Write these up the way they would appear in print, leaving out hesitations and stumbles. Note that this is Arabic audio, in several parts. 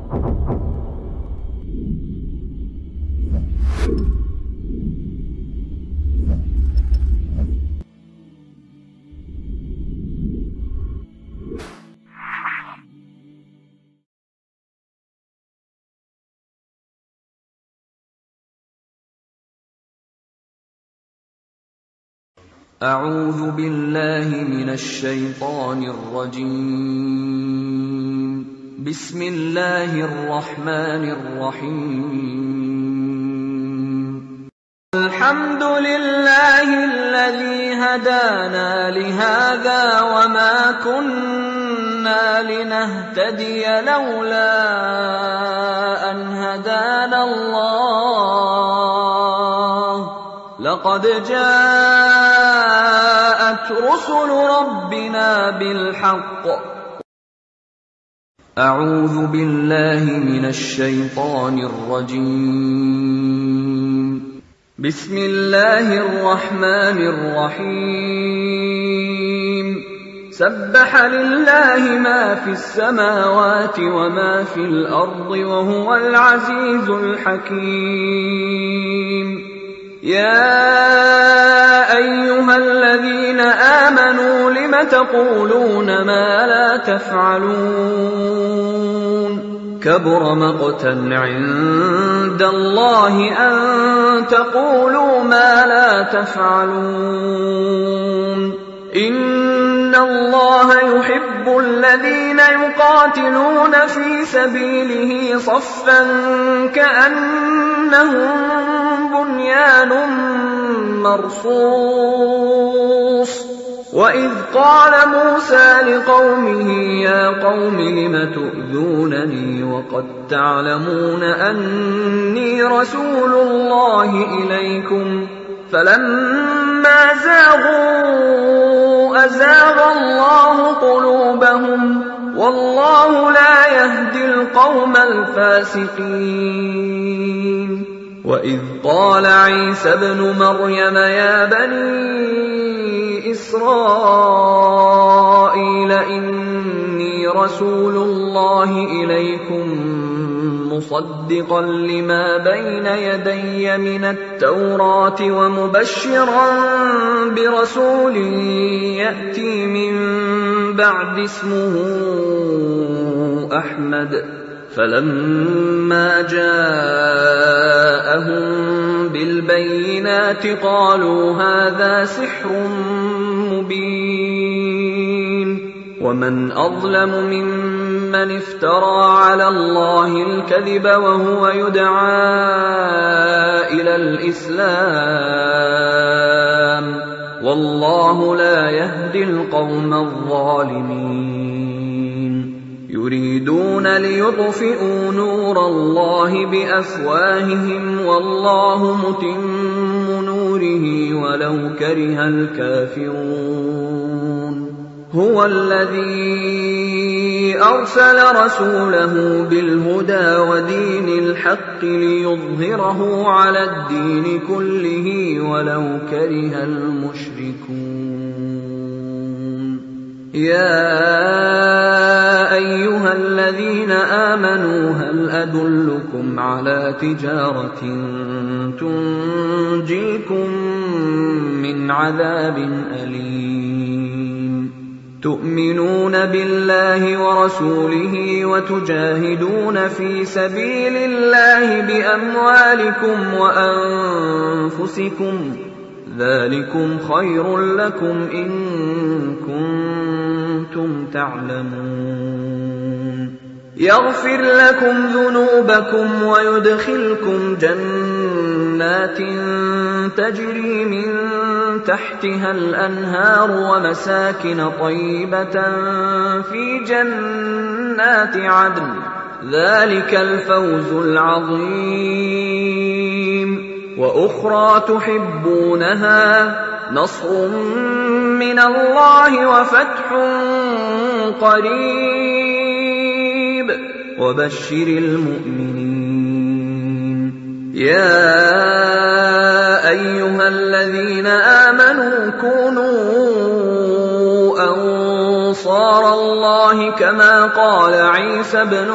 أعوذ بالله من الشيطان الرجيم. بسم الله الرحمن الرحيم. الحمد لله الذي هدانا لهذا وما كنا لنهتدي لولا أن هدانا الله لقد جاءت رسل ربنا بالحق. أعوذ بالله من الشيطان الرجيم. بسم الله الرحمن الرحيم. سبح لله ما في السماوات وما في الأرض وهو العزيز الحكيم. يا أيها الذين آمنوا لم تقولون ما لا تفعلون؟ كبر مقتا عند الله أن تقولوا ما لا تفعلون. إن الله يحب الذين يقاتلون في سبيله صفا كأنهم بنيان مرصوص. وإذ قال موسى لقومه يا قوم لم تؤذونني وقد تعلمون أني رسول الله إليكم فلما زاغوا أزاغ الله قلوبهم والله لا يهدي القوم الفاسقين. وإذ قال عيسى ابن مريم يا بني إسرائيل إني رسول الله إليكم مصدقا لما بين يدي من التوراة ومبشرا برسول يأتي من بعد اسمه أحمد. فلما جاءهم بالبينات قالوا هذا سحر مبين. ومن أظلم ممن افترى على الله الكذب وهو يدعى إلى الإسلام والله لا يهدي القوم الظالمين. يريدون ليطفئوا نور الله بأفواههم والله متم نوره ولو كره الكافرون. هو الذي أرسل رسوله بالهدى ودين الحق ليظهره على الدين كله ولو كره المشركون. يا أيها الذين آمنوا هل أدلكم على تجارة تنجيكم من عذاب أليم؟ تؤمنون بالله ورسوله وتجاهدون في سبيل الله بأموالكم وأنفسكم ذلكم خير لكم إن كنتم تعلمون. يغفر لكم ذنوبكم ويدخلكم جنات تجري من تحتها الأنهار ومساكن طيبة في جنات عدن ذلك الفوز العظيم. وأخرى تحبونها نصر من الله وفتح قريب وبشر المؤمنين. يا أيها الذين آمنوا كونوا أنصار الله اللَّهِ كَمَا قَالَ عِيسَى ابْنُ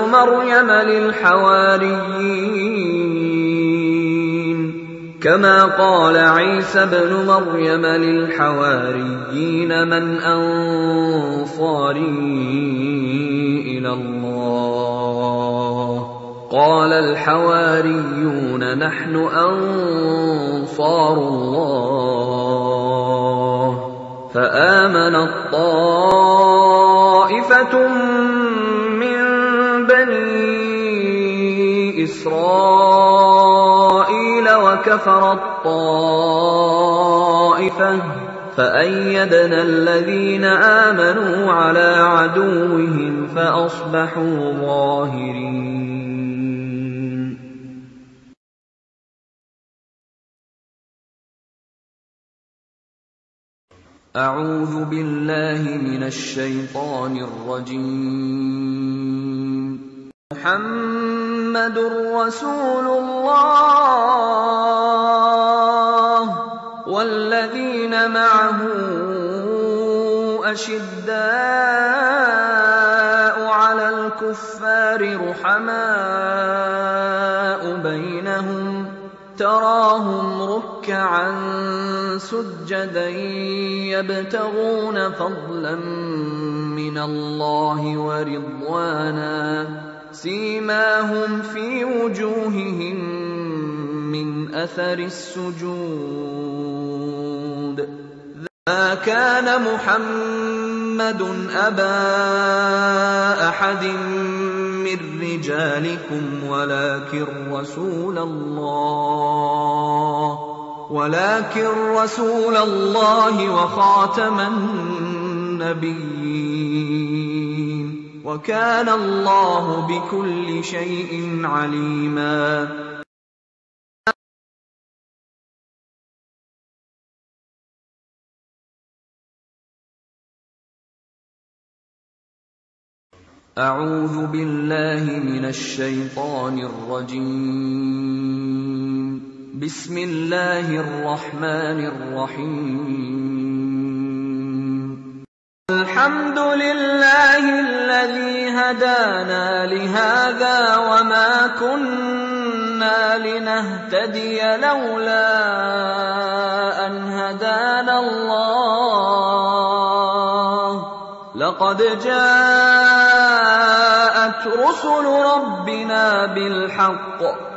مَرْيَمَ لِلْحَوَارِيِّينَ مَنْ أَنصَارِي إِلَى اللَّهِ قَالَ الْحَوَارِيُّونَ نَحْنُ أَنصَارُ اللَّهِ فَآمَنَت طَّائِفَةٌ مِّن بَنِي إِسْرَائِيلَ وَكَفَرَت طَّائِفَةٌ فَأَيَّدْنَا الَّذِينَ آمَنُوا عَلَىٰ عَدُوِّهِمْ فَأَصْبَحُوا ظَاهِرِينَ أعوذ بالله من الشيطان الرجيم محمد رسول الله والذين معه أشداء على الكفار رحماء بينهم تراهم ركعا سجدا يبتغون فضلا من الله ورضوانا سيماهم في وجوههم من أثر السجود ما كان محمد أبا أحد من رجالكم ولكن رسول الله وخاتم النبيين وكان الله بكل شيء عليما أعوذ بالله من الشيطان الرجيم بسم الله الرحمن الرحيم الحمد لله الذي هدانا لهذا وما كنا لنهتدي لولا أن هدانا الله لقد جاءت رسل ربنا بالحق